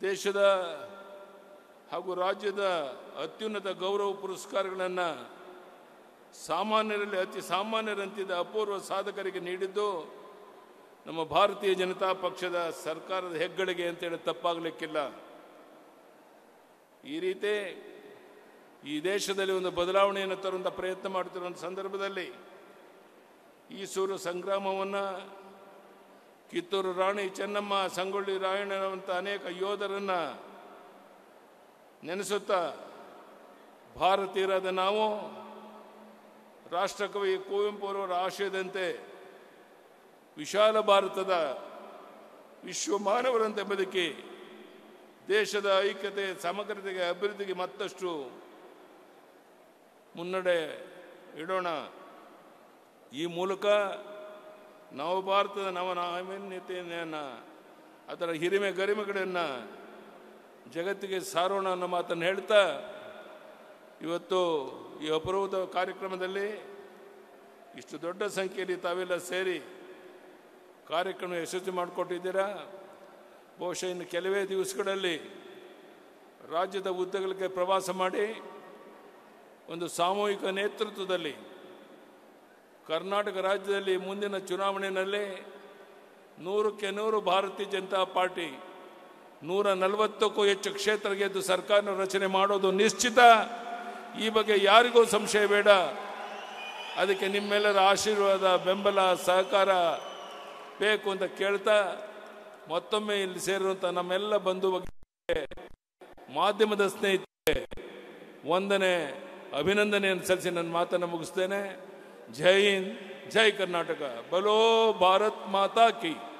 ದೇಶದ ಹಾಗೂ ರಾಜ್ಯದ ಅತ್ಯುನ್ನತ ಗೌರವ ಪುರಸ್ಕಾರಗಳನ್ನು ಸಾಮಾನ್ಯರಲ್ಲಿ ಅತಿ ಸಾಮಾನ್ಯರಂತಿದ್ದ ಅಪೂರ್ವ ಸಾಧಕರಿಗೆ ನೀಡಿದ್ದು ನಮ್ಮ ಭಾರತೀಯ ಜನತಾ ಪಕ್ಷದ ಸರ್ಕಾರದ ಹೆಗ್ಗಳಿಕೆ ಅಂತೇಳಿ ತಪ್ಪಾಗಲಿಕ್ಕಿಲ್ಲ. ಈ ರೀತಿ ಈ ದೇಶದಲ್ಲಿ ಒಂದು ಬದಲಾವಣೆಯನ್ನು ತರುವಂಥ ಪ್ರಯತ್ನ ಮಾಡುತ್ತಿರುವ ಸಂದರ್ಭದಲ್ಲಿ ಈ ಸೂರು ಸಂಗ್ರಾಮವನ್ನು ಕಿತ್ತೂರು ರಾಣಿ ಚೆನ್ನಮ್ಮ, ಸಂಗೊಳ್ಳಿ ರಾಯಣ್ಣನಂಥ ಅನೇಕ ಯೋಧರನ್ನು ನೆನೆಸುತ್ತಾ ಭಾರತೀಯರಾದ ನಾವು ರಾಷ್ಟ್ರಕವಿ ಕುವೆಂಪು ಅವರ ಆಶಯದಂತೆ ವಿಶಾಲ ಭಾರತದ ವಿಶ್ವ ಮಾನವರಂತೆ ಬದುಕಿ ದೇಶದ ಐಕ್ಯತೆ, ಸಮಗ್ರತೆಗೆ, ಅಭಿವೃದ್ಧಿಗೆ ಮತ್ತಷ್ಟು ಮುನ್ನಡೆ ಇಡೋಣ. ಈ ಮೂಲಕ ನವ ಭಾರತದ ನವನಾವೀನ್ಯತೆಯನ್ನು, ಅದರ ಹಿರಿಮೆ ಗರಿಮೆಗಳನ್ನು ಜಗತ್ತಿಗೆ ಸಾರೋಣ ಅನ್ನೋ ಮಾತನ್ನು ಹೇಳ್ತಾ, ಇವತ್ತು ಈ ಅಪರೂಪದ ಕಾರ್ಯಕ್ರಮದಲ್ಲಿ ಇಷ್ಟು ದೊಡ್ಡ ಸಂಖ್ಯೆಯಲ್ಲಿ ತಾವೆಲ್ಲ ಸೇರಿ ಕಾರ್ಯಕ್ರಮ ಯಶಸ್ವಿ ಮಾಡಿಕೊಟ್ಟಿದ್ದೀರಾ. ಬಹುಶಃ ಇನ್ನು ಕೆಲವೇ ದಿವಸಗಳಲ್ಲಿ ರಾಜ್ಯದ ಉದ್ದಗಲಕ್ಕೆ ಪ್ರವಾಸ ಮಾಡಿ ಒಂದು ಸಾಮೂಹಿಕ ನೇತೃತ್ವದಲ್ಲಿ ಕರ್ನಾಟಕ ರಾಜ್ಯದಲ್ಲಿ ಮುಂದಿನ ಚುನಾವಣೆಯಲ್ಲಿ 100ಕ್ಕೆ 100 ಭಾರತೀಯ ಜನತಾ ಪಾರ್ಟಿ 140ಕ್ಕೂ ಹೆಚ್ಚು ಕ್ಷೇತ್ರ ಗೆದ್ದು ಸರ್ಕಾರ ರಚನೆ ಮಾಡೋದು ನಿಶ್ಚಿತ. ಈ ಬಗ್ಗೆ ಯಾರಿಗೂ ಸಂಶಯ ಬೇಡ. ಅದಕ್ಕೆ ನಿಮ್ಮೆಲ್ಲರ ಆಶೀರ್ವಾದ, ಬೆಂಬಲ, ಸಹಕಾರ ಬೇಕು ಅಂತ ಕೇಳ್ತಾ, ಮತ್ತೊಮ್ಮೆ ಇಲ್ಲಿ ಸೇರಿರುವಂಥ ನಮ್ಮೆಲ್ಲ ಬಂಧು ಮಾಧ್ಯಮದ ಸ್ನೇಹಿತರೆ ವಂದನೆ, ಅಭಿನಂದನೆಯನ್ನು ಸಲ್ಲಿಸಿ ನನ್ನ ಮಾತನ್ನು ಮುಗಿಸ್ತೇನೆ. ಜೈ ಹಿಂದ್, ಜೈ ಕರ್ನಾಟಕ, ಬಲೋ ಭಾರತ್ ಮಾತಾ ಕಿ.